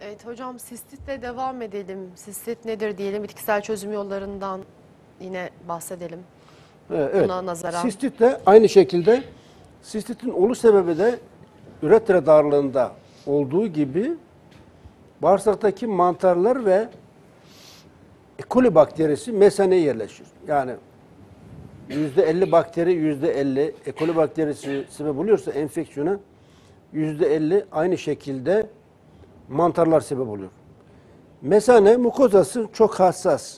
Evet hocam, sistitle devam edelim. Sistit nedir diyelim, bitkisel çözüm yollarından yine bahsedelim. Evet. Buna nazaran. Sistit de aynı şekilde, sistitin oluş sebebi de üretre darlığında olduğu gibi bağırsaktaki mantarlar ve E. coli bakterisi mesaneye yerleşir. Yani %50 bakteri, %50 E. coli bakterisi sebep oluyorsa enfeksiyona, %50 aynı şekilde mantarlar sebep oluyor. Mesane mukozası çok hassas.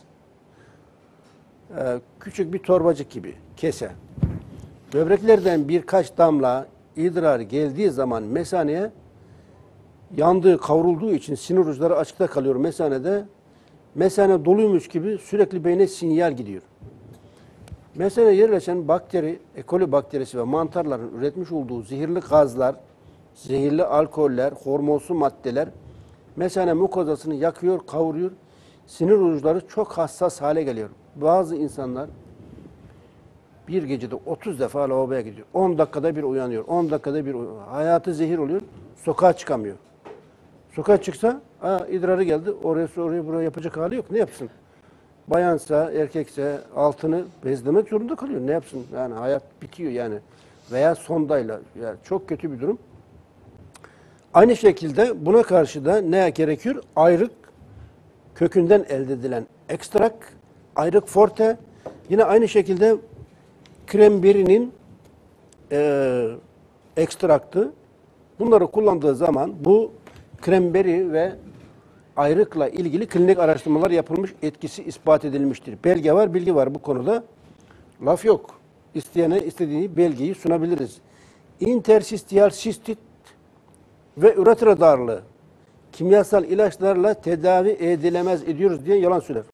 Küçük bir torbacık gibi, kese. Böbreklerden birkaç damla idrar geldiği zaman mesaneye, yandığı, kavrulduğu için sinir uçları açıkta kalıyor mesanede. Mesane doluymuş gibi sürekli beyne sinyal gidiyor. Mesaneye yerleşen bakteri, E. coli bakterisi ve mantarların üretmiş olduğu zehirli gazlar, zehirli alkoller, hormonsu maddeler mesane mukozasını yakıyor, kavuruyor. Sinir uçları çok hassas hale geliyor. Bazı insanlar bir gecede 30 defa lavaboya gidiyor. 10 dakikada bir uyanıyor. 10 dakikada bir uyanıyor. Hayatı zehir oluyor. Sokağa çıkamıyor. Sokağa çıksa, idrarı geldi. Oraya buraya yapacak hali yok. Ne yapsın? Bayansa, erkekse altını bezlemek zorunda kalıyor. Ne yapsın? Yani hayat bitiyor yani. Veya sondayla. Yani çok kötü bir durum. Aynı şekilde buna karşı da ne gerekiyor? Ayrık kökünden elde edilen ekstrak, ayrık forte, yine aynı şekilde kremberinin ekstraktı. Bunları kullandığı zaman bu kremberi ve ayrıkla ilgili klinik araştırmalar yapılmış, etkisi ispat edilmiştir. Belge var, bilgi var bu konuda. Laf yok. İsteyene istediği belgeyi sunabiliriz. İntersistiyal sistit ve üretre darlığı kimyasal ilaçlarla tedavi edilemez ediyoruz diye yalan söyler.